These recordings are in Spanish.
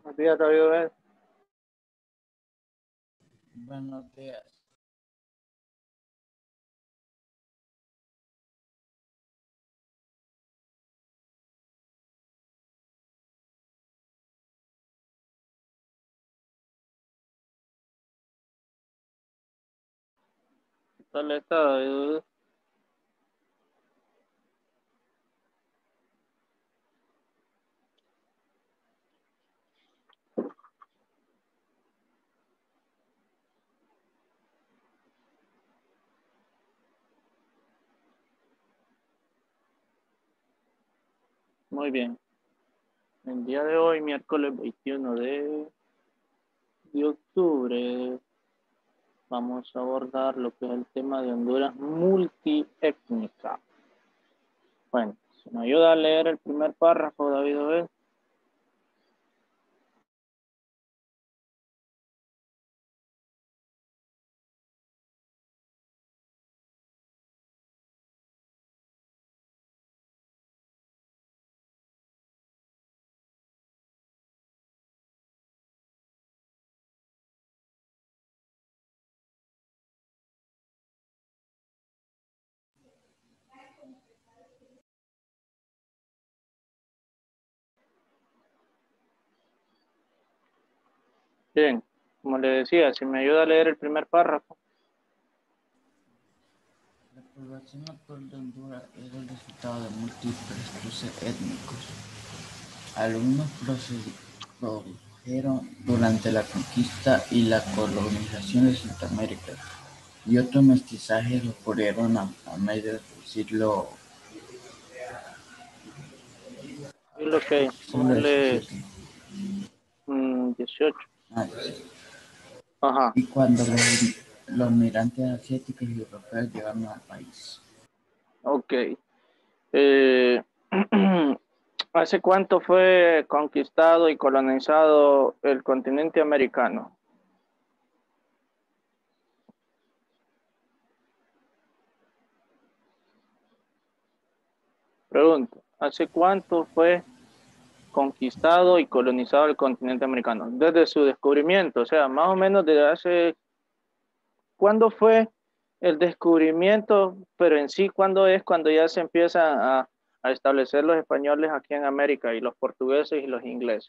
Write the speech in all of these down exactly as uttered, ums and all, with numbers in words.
Buenos días, David. Buenos días. ¿Qué tal está, David? Muy bien. El día de hoy, miércoles veintiuno de, de octubre, vamos a abordar lo que es el tema de Honduras multiétnica. Bueno, si me ayuda a leer el primer párrafo, David. ¿Ves? Bien, como le decía, si me ayuda a leer el primer párrafo. La población actual de Honduras es el resultado de múltiples cruces étnicos. Algunos produjeron durante la conquista y la colonización de Centroamérica, y otros mestizajes ocurrieron a, a mediados del siglo, Es lo que siglo póngale diecisiete. mmm, dieciocho. Ah, sí. Ajá. Y cuando los, los migrantes asiáticos y europeos llegaron al país. Ok. Eh, ¿Hace cuánto fue conquistado y colonizado el continente americano? Pregunto, ¿hace cuánto fue conquistado y colonizado el continente americano? Desde su descubrimiento, o sea, más o menos desde hace, ¿cuándo fue el descubrimiento? Pero en sí, ¿cuándo es cuando ya se empiezan a, a establecer los españoles aquí en América y los portugueses y los ingleses?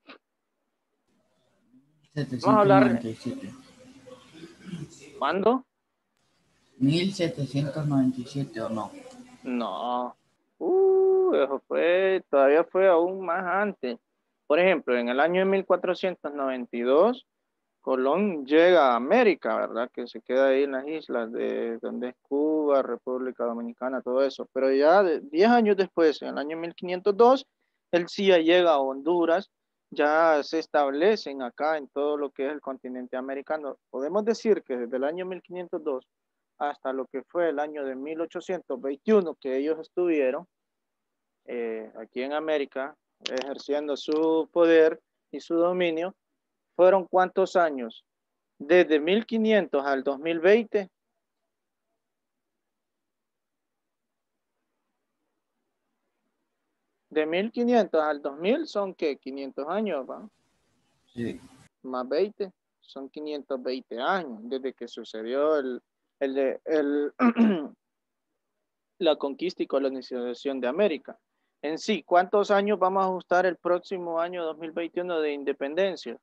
Vamos a hablar, setecientos noventa y siete. ¿cuándo? mil setecientos noventa y siete o no. No, uh, eso fue, todavía fue aún más antes. Por ejemplo, en el año de mil cuatrocientos noventa y dos, Colón llega a América, ¿verdad? Que se queda ahí en las islas de donde es Cuba, República Dominicana, todo eso. Pero ya de, diez años después, en el año mil quinientos dos, él sí ya llega a Honduras, ya se establecen acá en todo lo que es el continente americano. Podemos decir que desde el año mil quinientos dos hasta lo que fue el año de mil ochocientos veintiuno, que ellos estuvieron eh, aquí en América ejerciendo su poder y su dominio, ¿fueron cuántos años? Desde mil quinientos al dos mil veinte. De mil quinientos al dos mil son que quinientos años, ¿va? Sí. Más veinte, son quinientos veinte años desde que sucedió el, el, de, el la conquista y colonización de América. En sí, ¿cuántos años vamos a ajustar el próximo año dos mil veintiuno de independencia?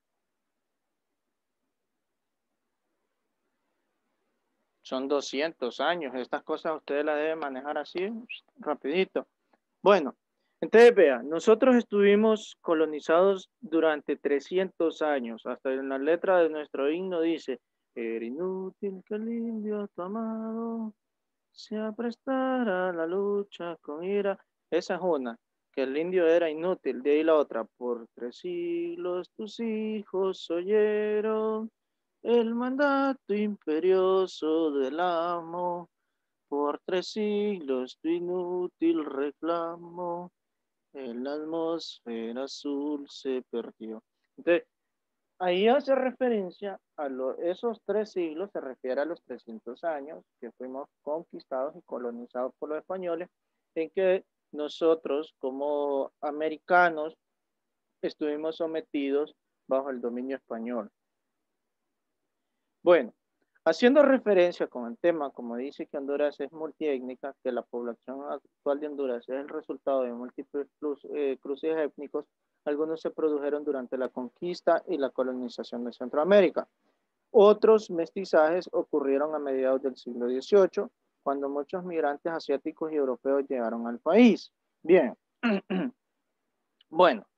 Son doscientos años. Estas cosas ustedes las deben manejar así, rapidito. Bueno, entonces vean, nosotros estuvimos colonizados durante trescientos años. Hasta en la letra de nuestro himno dice, era inútil que el indio tu amado se aprestara a la lucha con ira. Esa es una, que el indio era inútil. De ahí la otra, por tres siglos tus hijos oyeron el mandato imperioso del amo. Por tres siglos tu inútil reclamo en la atmósfera azul se perdió. Entonces, ahí hace referencia a lo, esos tres siglos, se refiere a los trescientos años que fuimos conquistados y colonizados por los españoles, en que nosotros como americanos estuvimos sometidos bajo el dominio español. Bueno, haciendo referencia con el tema, como dice que Honduras es multiétnica, que la población actual de Honduras es el resultado de múltiples eh, cruces étnicos, algunos se produjeron durante la conquista y la colonización de Centroamérica. Otros mestizajes ocurrieron a mediados del siglo dieciocho, cuando muchos migrantes asiáticos y europeos llegaron al país. Bien, bueno,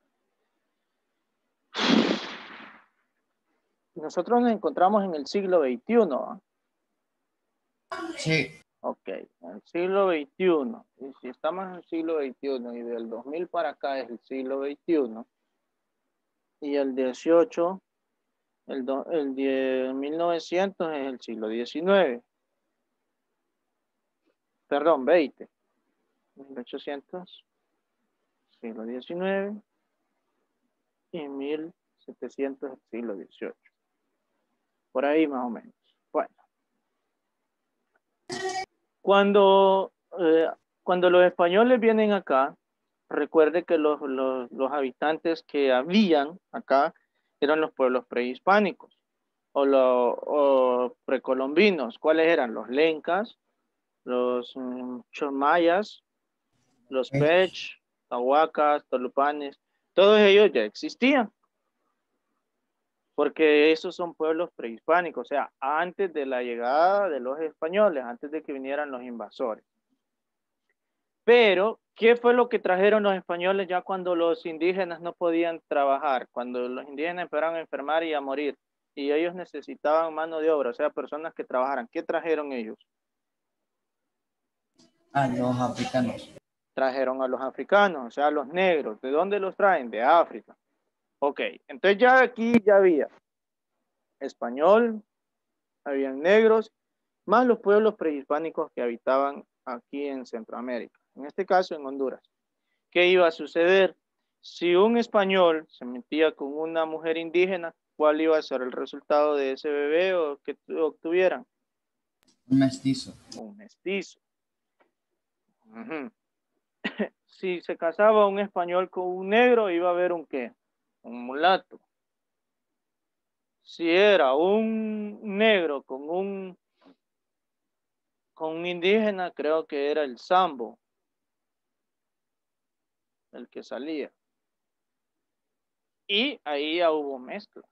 nosotros nos encontramos en el siglo veintiuno. Sí. Ok, en el siglo veintiuno. Y si estamos en el siglo veintiuno y del dos mil para acá es el siglo veintiuno, y el dieciocho, el, do, el die, mil novecientos es el siglo diecinueve. Perdón, veinte. mil ochocientos, siglo diecinueve, y mil setecientos, el siglo dieciocho. Por ahí más o menos. Bueno. Cuando, eh, cuando los españoles vienen acá, recuerde que los, los, los habitantes que habían acá eran los pueblos prehispánicos o los o precolombinos. ¿Cuáles eran? Los lencas, los um, chomayas, los pech, tahuacas, tolupanes. Todos ellos ya existían, porque esos son pueblos prehispánicos, o sea, antes de la llegada de los españoles, antes de que vinieran los invasores. Pero, ¿qué fue lo que trajeron los españoles ya cuando los indígenas no podían trabajar? Cuando los indígenas empezaron a enfermar y a morir, y ellos necesitaban mano de obra, o sea, personas que trabajaran. ¿Qué trajeron ellos? A los africanos. Trajeron a los africanos, o sea, a los negros. ¿De dónde los traen? De África. Ok, entonces ya aquí ya había español, habían negros, más los pueblos prehispánicos que habitaban aquí en Centroamérica, en este caso en Honduras. ¿Qué iba a suceder? Si un español se metía con una mujer indígena, ¿cuál iba a ser el resultado de ese bebé o que obtuvieran? Un mestizo. Un mestizo. Uh-huh. Si se casaba un español con un negro, iba a haber un ¿qué? Un mulato. Si era un negro con un, con un indígena, creo que era el sambo, el que salía. Y ahí ya hubo mezclas.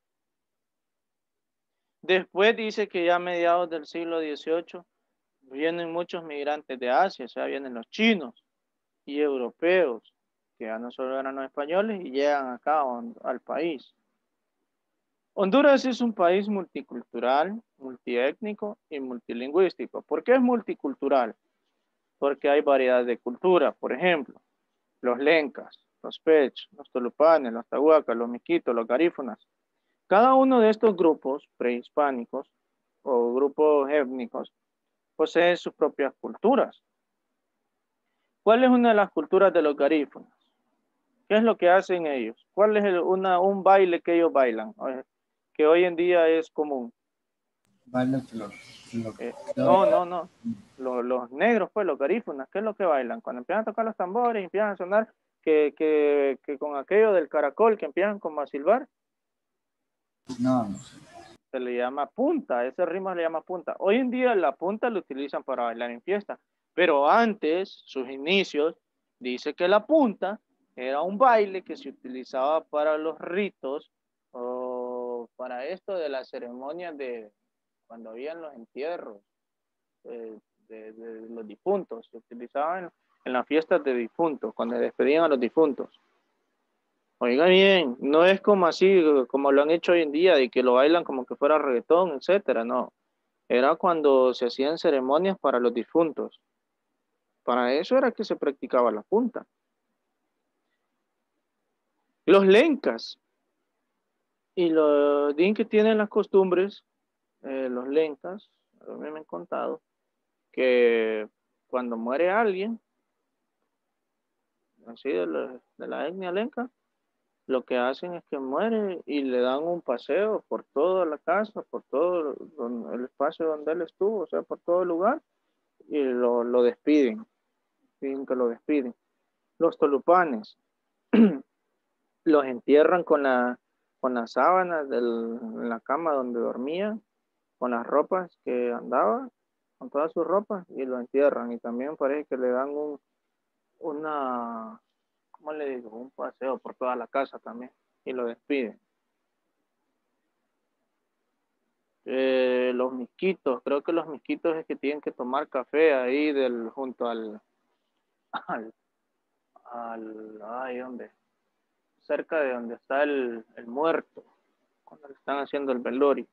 Después dice que ya a mediados del siglo dieciocho vienen muchos migrantes de Asia, o sea, vienen los chinos y europeos, que ya no solo eran los españoles, y llegan acá al país. Honduras es un país multicultural, multiétnico y multilingüístico. ¿Por qué es multicultural? Porque hay variedad de cultura. Por ejemplo, los lencas, los pech, los tolupanes, los tahuacas, los miquitos, los garífunas. Cada uno de estos grupos prehispánicos o grupos étnicos posee sus propias culturas. ¿Cuál es una de las culturas de los garífunas? ¿Qué es lo que hacen ellos? ¿Cuál es el, una, un baile que ellos bailan? Que hoy en día es común. Baile flor. flor. Eh, no, no, no. Los, los negros, pues, los garífunas, ¿qué es lo que bailan? Cuando empiezan a tocar los tambores, empiezan a sonar que, que, que con aquello del caracol, que empiezan como a silbar. No, no sé. Se le llama punta, ese ritmo se le llama punta. Hoy en día la punta lo utilizan para bailar en fiesta, pero antes, sus inicios, dice que la punta era un baile que se utilizaba para los ritos o para esto de las ceremonias de cuando habían los entierros eh, de, de los difuntos, se utilizaban en, en las fiestas de difuntos, cuando despedían a los difuntos. Oiga bien, no es como así, como lo han hecho hoy en día, de que lo bailan como que fuera reggaetón, etcétera, no. Era cuando se hacían ceremonias para los difuntos. Para eso era que se practicaba la punta. Los lencas y los din que tienen las costumbres, eh, los lencas, a mí me han contado, que cuando muere alguien, así de la, de la etnia lenca, lo que hacen es que muere y le dan un paseo por toda la casa, por todo el espacio donde él estuvo, o sea, por todo el lugar, y lo, lo despiden, dicen que lo despiden. Los tolupanes, los entierran con la, con las sábanas del, en la cama donde dormía, con las ropas que andaba, con todas sus ropas, y lo entierran. Y también parece que le dan un, una, ¿cómo le digo? Un paseo por toda la casa también, y lo despiden. Eh, los misquitos, creo que los misquitos es que tienen que tomar café ahí del, junto al, al, al ay, ¿dónde? Cerca de donde está el, el muerto, cuando le están haciendo el velorio.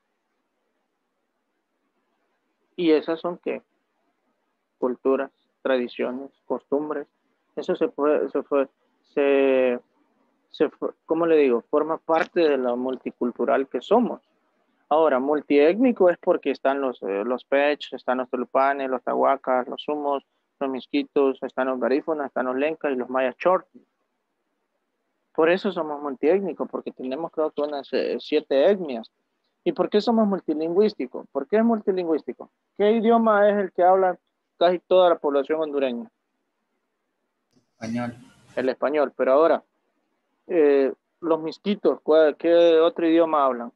Y esas son qué? Culturas, tradiciones, costumbres. Eso se puede, se fue, se, se fue, ¿cómo le digo? Forma parte de lo multicultural que somos. Ahora, multiétnico es porque están los, eh, los pech, están los tulupanes, los tahuacas, los sumos, los misquitos, están los garífonas, están los lencas y los mayas short. Por eso somos multiétnicos, porque tenemos creo que unas eh, siete etnias. ¿Y por qué somos multilingüísticos? ¿Por qué es multilingüístico? ¿Qué idioma es el que habla casi toda la población hondureña? Español. El español. Pero ahora, eh, los misquitos, ¿qué otro idioma hablan?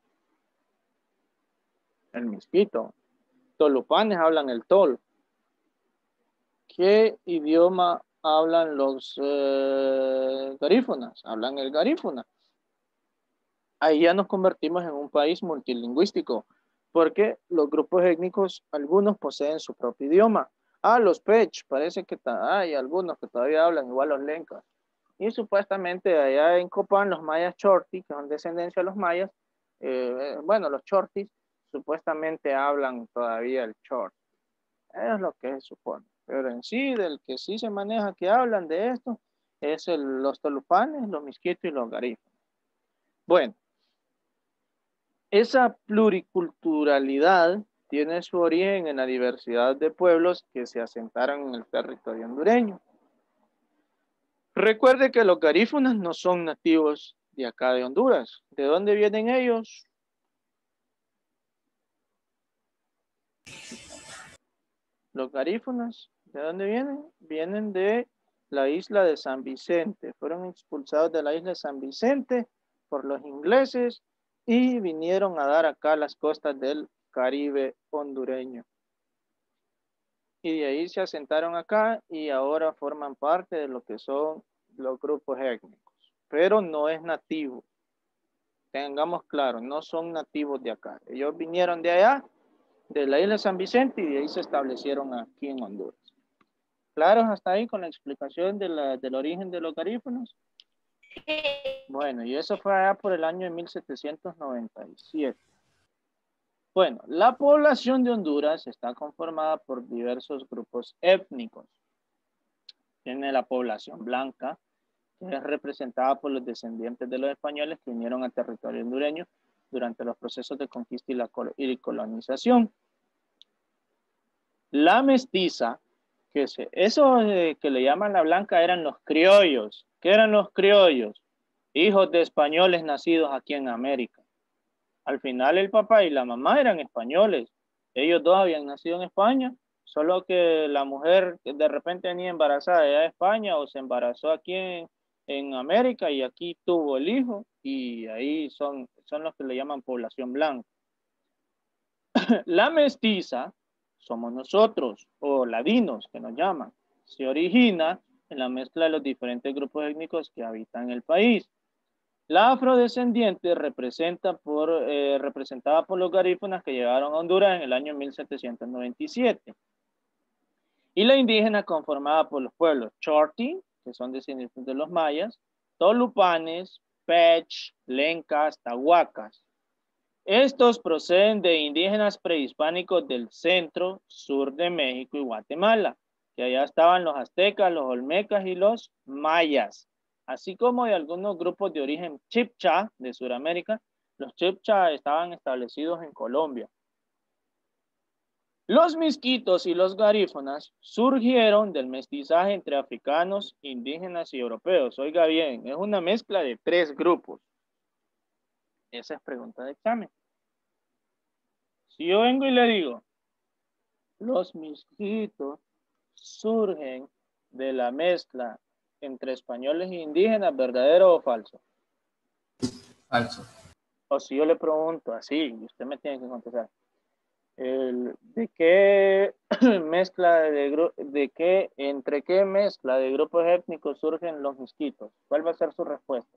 El misquito. Tolupanes hablan el tol. ¿Qué idioma hablan los eh, garífunas? Hablan el garífuna. Ahí ya nos convertimos en un país multilingüístico, porque los grupos étnicos, algunos poseen su propio idioma. Ah, los pech, parece que hay algunos que todavía hablan igual los lencas. Y supuestamente allá en Copán, los mayas chorti, que son descendencia de los mayas, eh, bueno, los chortis, supuestamente hablan todavía el chort. Es lo que se supone. Pero en sí, del que sí se maneja que hablan de esto, es el, los tolupanes, los misquitos y los garífunas. Bueno, esa pluriculturalidad tiene su origen en la diversidad de pueblos que se asentaron en el territorio hondureño. Recuerde que los garífunas no son nativos de acá de Honduras. ¿De dónde vienen ellos? Los garífunas, ¿de dónde vienen? Vienen de la isla de San Vicente. Fueron expulsados de la isla de San Vicente por los ingleses y vinieron a dar acá las costas del Caribe hondureño. Y de ahí se asentaron acá y ahora forman parte de lo que son los grupos étnicos. Pero no es nativo. Tengamos claro, no son nativos de acá. Ellos vinieron de allá, de la isla de San Vicente, y de ahí se establecieron aquí en Honduras. ¿Claros hasta ahí con la explicación de la, del origen de los garífunos? Bueno, y eso fue allá por el año de mil setecientos noventa y siete. Bueno, la población de Honduras está conformada por diversos grupos étnicos. Tiene la población blanca, que es representada por los descendientes de los españoles que vinieron al territorio hondureño durante los procesos de conquista y la y colonización. La mestiza, que se, eso eh, que le llaman la blanca eran los criollos. ¿Qué eran los criollos? Hijos de españoles nacidos aquí en América. Al final el papá y la mamá eran españoles. Ellos dos habían nacido en España, solo que la mujer de repente venía embarazada allá de España o se embarazó aquí en, en América y aquí tuvo el hijo y ahí son, son los que le llaman población blanca. La mestiza somos nosotros, o ladinos que nos llaman. Se origina en la mezcla de los diferentes grupos étnicos que habitan el país. La afrodescendiente representa por, eh, representada por los garífunas que llegaron a Honduras en el año mil setecientos noventa y siete. Y la indígena conformada por los pueblos chorti, que son descendientes de los mayas, tolupanes, pech, lencas, tahuacas. Estos proceden de indígenas prehispánicos del centro, sur de México y Guatemala, que allá estaban los aztecas, los olmecas y los mayas, así como de algunos grupos de origen chibcha de Sudamérica. Los chibcha estaban establecidos en Colombia. Los misquitos y los garífunas surgieron del mestizaje entre africanos, indígenas y europeos. Oiga bien, es una mezcla de tres grupos. Esa es pregunta de examen. Si yo vengo y le digo, los misquitos surgen de la mezcla entre españoles e indígenas, ¿verdadero o falso? Falso. O si yo le pregunto así, usted me tiene que contestar. El, ¿de qué mezcla de, de qué, entre qué mezcla de grupos étnicos surgen los misquitos? ¿Cuál va a ser su respuesta?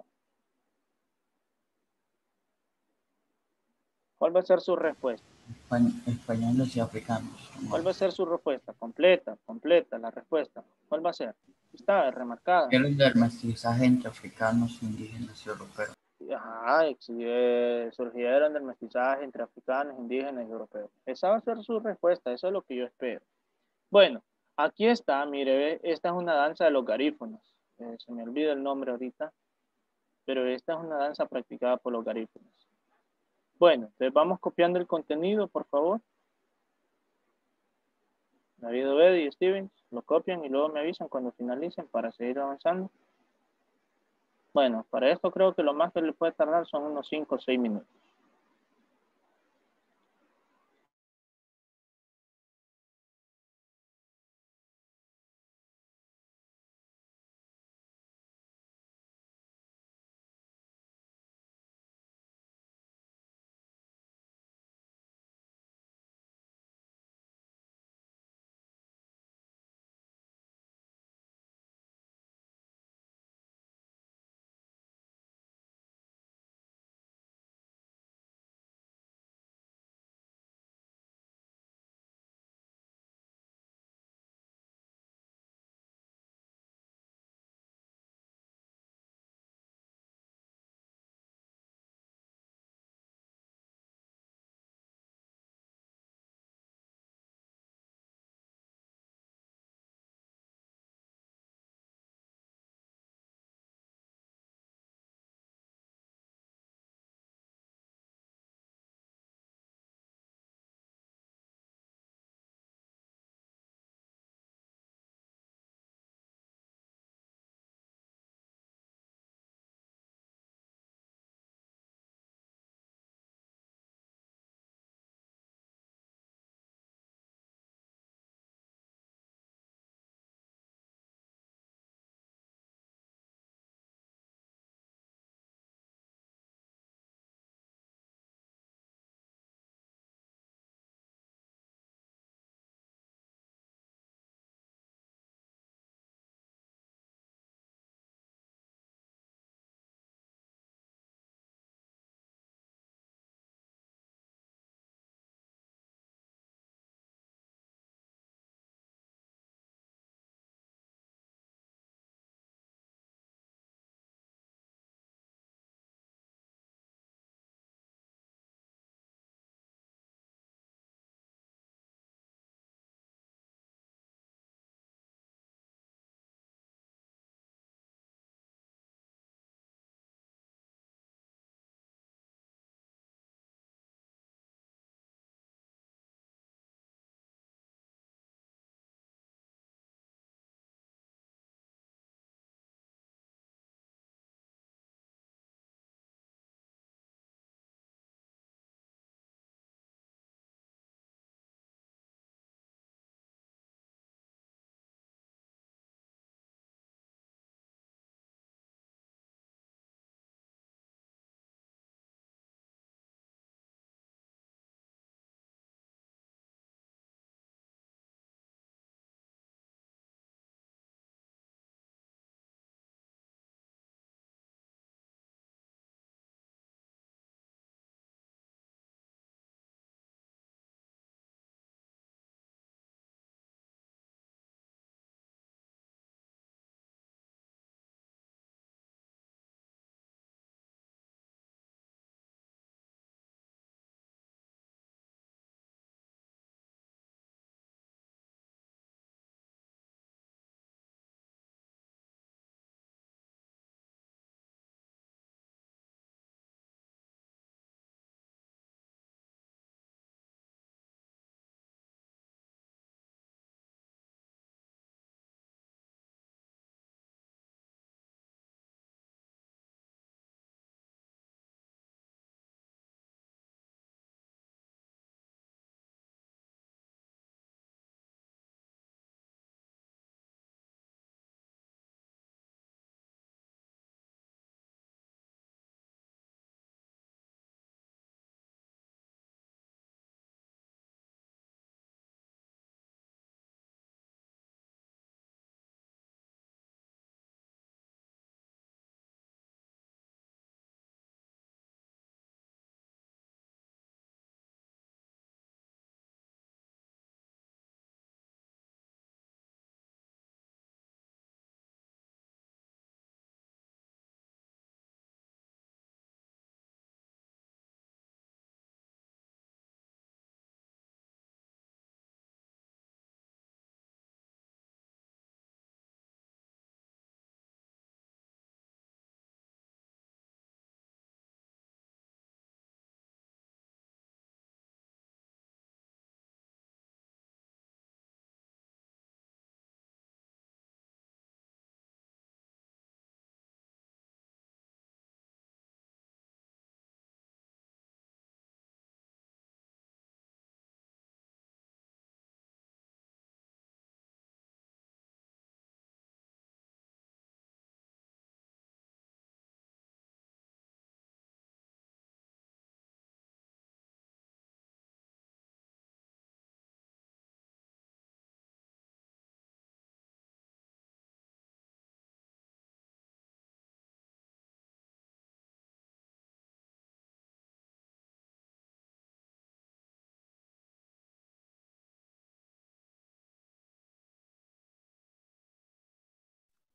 ¿Cuál va a ser su respuesta? Españoles y africanos. ¿Cuál va a ser su respuesta? Completa, completa, la respuesta. ¿Cuál va a ser? Está remarcada. Era el del mestizaje entre africanos, indígenas y europeos. Ajá, eh, surgieron del mestizaje entre africanos, indígenas y europeos. Esa va a ser su respuesta, eso es lo que yo espero. Bueno, aquí está, mire, esta es una danza de los garífonos. Eh, se me olvida el nombre ahorita, pero esta es una danza practicada por los garífonos. Bueno, entonces vamos copiando el contenido, por favor. David Obed y Stevens lo copian y luego me avisan cuando finalicen para seguir avanzando. Bueno, para esto creo que lo más que le puede tardar son unos cinco o seis minutos.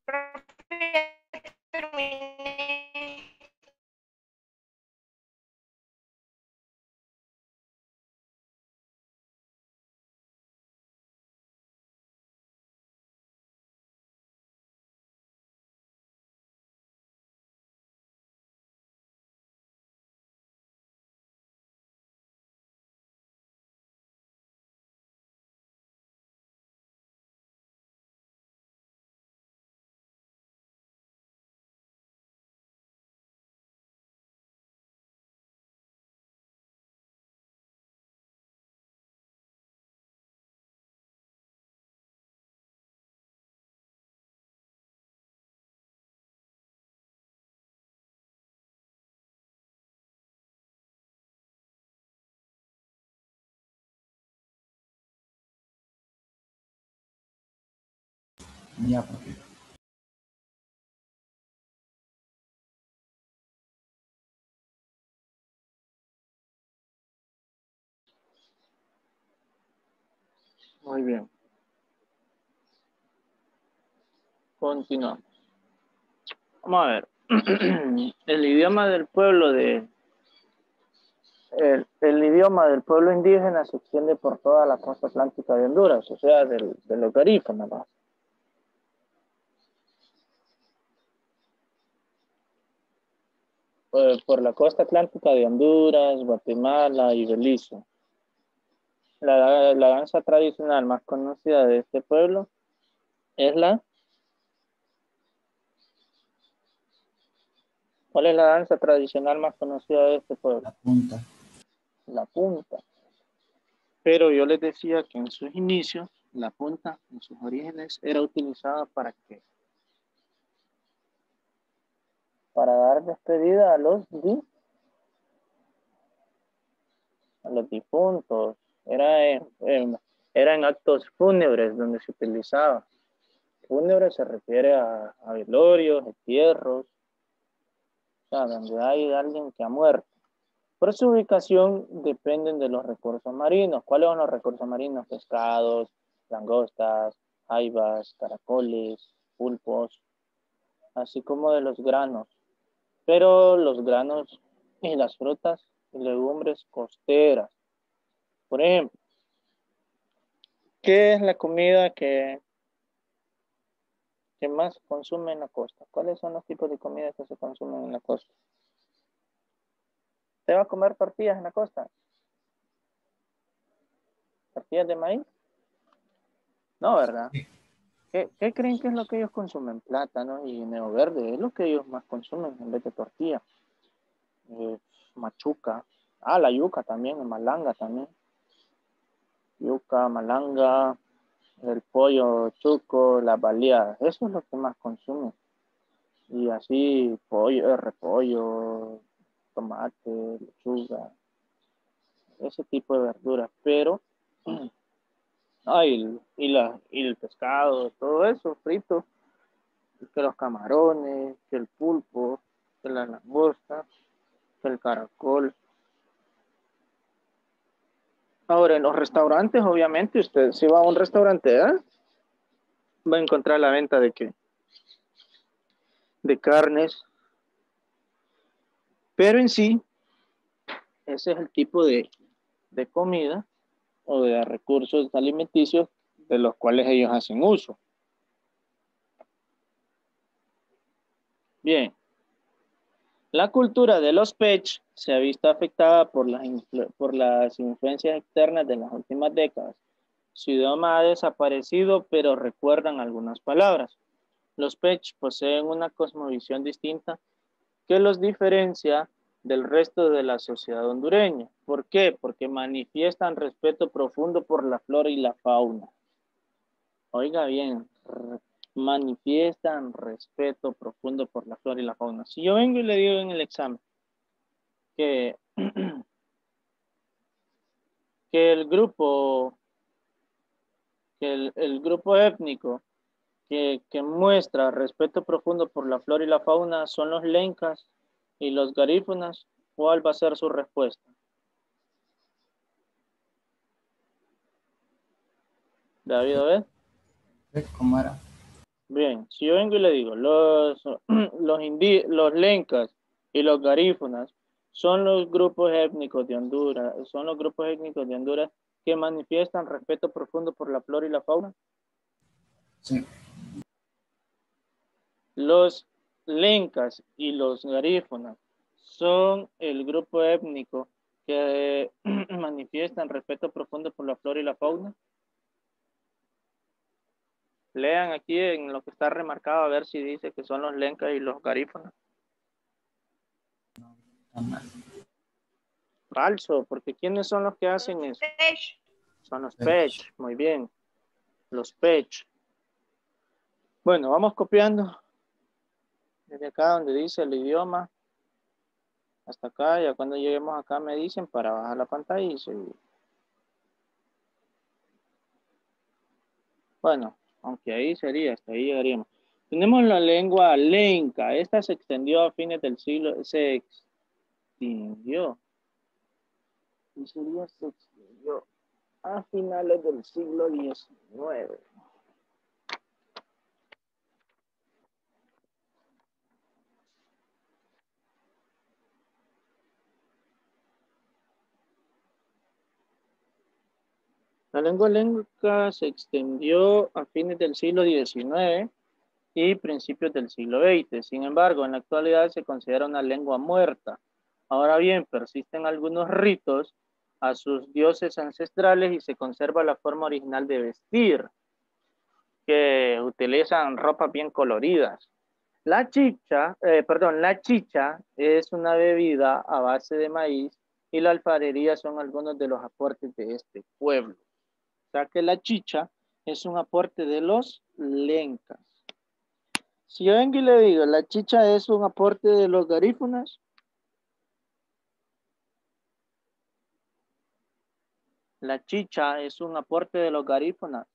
Ya, profe. Muy bien. Continuamos. Vamos a ver. El idioma del pueblo de el, el idioma del pueblo indígena se extiende por toda la costa atlántica de Honduras, o sea, del, de los garífunas, ¿no? Eh, por la costa atlántica de Honduras, Guatemala y Belice. La, la danza tradicional más conocida de este pueblo es la... ¿Cuál es la danza tradicional más conocida de este pueblo? La punta. La punta. Pero yo les decía que en sus inicios, la punta, en sus orígenes, era utilizada para qué? Para dar despedida a los, a los difuntos. Era en, en, era en actos fúnebres donde se utilizaba. Fúnebre se refiere a, a velorios, entierros, o sea, donde hay alguien que ha muerto. Por su ubicación dependen de los recursos marinos. ¿Cuáles son los recursos marinos? Pescados, langostas, jaivas, caracoles, pulpos, así como de los granos. Pero los granos y las frutas y legumbres costeras. Por ejemplo, ¿qué es la comida que, que más se consume en la costa? ¿Cuáles son los tipos de comida que se consumen en la costa? ¿Te va a comer tortillas en la costa? ¿Tortillas de maíz? No, ¿verdad? ¿Qué, ¿Qué creen que es lo que ellos consumen? Plátano y guineo verde, es lo que ellos más consumen en vez de tortilla. Eh, machuca. Ah, la yuca también, el malanga también. Yuca, malanga, el pollo chuco, las baleadas, eso es lo que más consumen. Y así, pollo, eh, repollo, tomate, lechuga, ese tipo de verduras. Pero, ay, y, la, y el pescado, todo eso frito, que los camarones, que el pulpo, que la langosta, que el caracol. Ahora, en los restaurantes, obviamente, usted si va a un restaurante, ¿eh? Va a encontrar la venta de qué? De carnes. Pero en sí, ese es el tipo de, de comida o de recursos alimenticios de los cuales ellos hacen uso. Bien, la cultura de los Pech se ha visto afectada por las, por las influencias externas de las últimas décadas. Su idioma ha desaparecido, pero recuerdan algunas palabras. Los Pech poseen una cosmovisión distinta que los diferencia del resto de la sociedad hondureña. ¿Por qué? Porque manifiestan respeto profundo por la flora y la fauna. Oiga bien, manifiestan respeto profundo por la flora y la fauna. Si yo vengo y le digo en el examen que, que el grupo, que el, el grupo étnico que, que muestra respeto profundo por la flora y la fauna son los lencas y los garífunas, ¿cuál va a ser su respuesta? David, a ver. ¿Cómo era? Bien, si yo vengo y le digo, los, los, indi- los lencas y los garífunas son los grupos étnicos de Honduras, son los grupos étnicos de Honduras que manifiestan respeto profundo por la flora y la fauna. Sí. Los lencas y los garífunas son el grupo étnico que manifiestan respeto profundo por la flora y la fauna. Lean aquí en lo que está remarcado a ver si dice que son los lencas y los garífunas. Falso, porque ¿quiénes son los que hacen eso? Son los Pech, muy bien. Los Pech. Bueno, vamos copiando desde acá donde dice el idioma hasta acá. Ya cuando lleguemos acá me dicen para bajar la pantalla y seguir. Bueno, aunque ahí sería, hasta ahí llegaríamos. Tenemos la lengua lenca. Esta se extendió a fines del siglo, se extinguió. Y sería, se extinguió a finales del siglo diecinueve. La lengua lenca se extendió a fines del siglo diecinueve y principios del siglo veinte. Sin embargo, en la actualidad se considera una lengua muerta. Ahora bien, persisten algunos ritos a sus dioses ancestrales y se conserva la forma original de vestir, que utilizan ropas bien coloridas. La chicha, eh, perdón, la chicha es una bebida a base de maíz y la alfarería son algunos de los aportes de este pueblo. O sea que la chicha es un aporte de los lencas. Si yo vengo y le digo, la chicha es un aporte de los garífunas, la chicha es un aporte de los garífunas.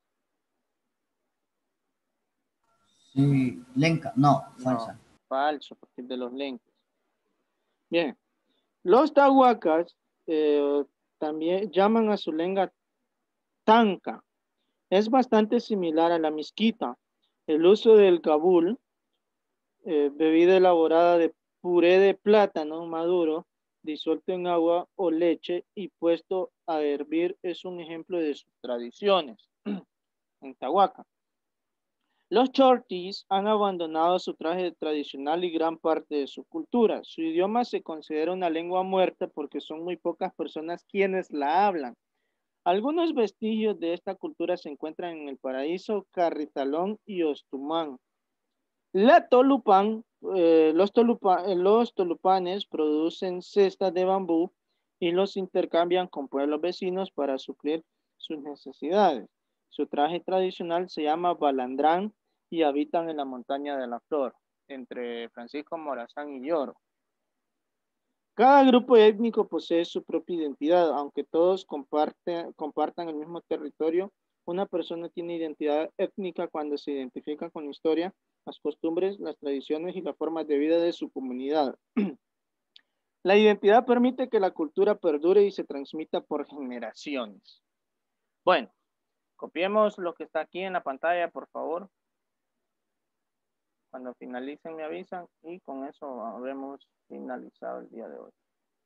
Sí, lenca, no, falsa. No, falso, porque es de los lencas. Bien, los tahuacas eh, también llaman a su lengua tanca. Es bastante similar a la misquita. El uso del cabul, eh, bebida elaborada de puré de plátano maduro, disuelto en agua o leche y puesto a hervir, es un ejemplo de sus tradiciones en Tahuaca. Los Chortis han abandonado su traje tradicional y gran parte de su cultura. Su idioma se considera una lengua muerta porque son muy pocas personas quienes la hablan. Algunos vestigios de esta cultura se encuentran en el Paraíso, Carritalón y Ostumán. La Tolupan, eh, los, tolupa, los tolupanes producen cestas de bambú y los intercambian con pueblos vecinos para suplir sus necesidades. Su traje tradicional se llama balandrán y habitan en la montaña de la Flor, entre Francisco Morazán y Lloro. Cada grupo étnico posee su propia identidad, aunque todos comparte, compartan el mismo territorio. Una persona tiene identidad étnica cuando se identifica con la historia, las costumbres, las tradiciones y las formas de vida de su comunidad. La identidad permite que la cultura perdure y se transmita por generaciones. Bueno, copiemos lo que está aquí en la pantalla, por favor. Cuando finalicen me avisan y con eso habremos finalizado el día de hoy.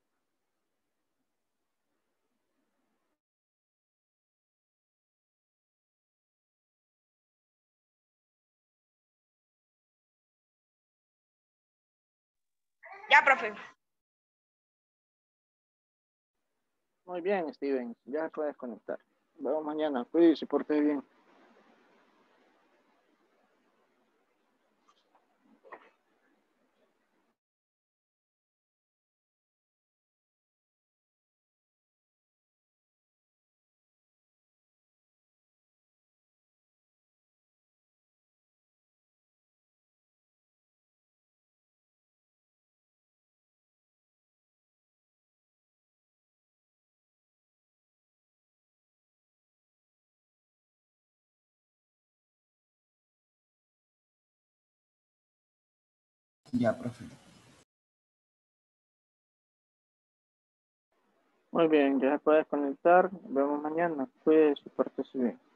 Ya, profe. Muy bien, Steven. Ya puedes conectar. Nos vemos mañana. Cuídese, porte bien. Ya, profe. Muy bien, ya puedes conectar. Nos vemos mañana. Cuídese, porte bien.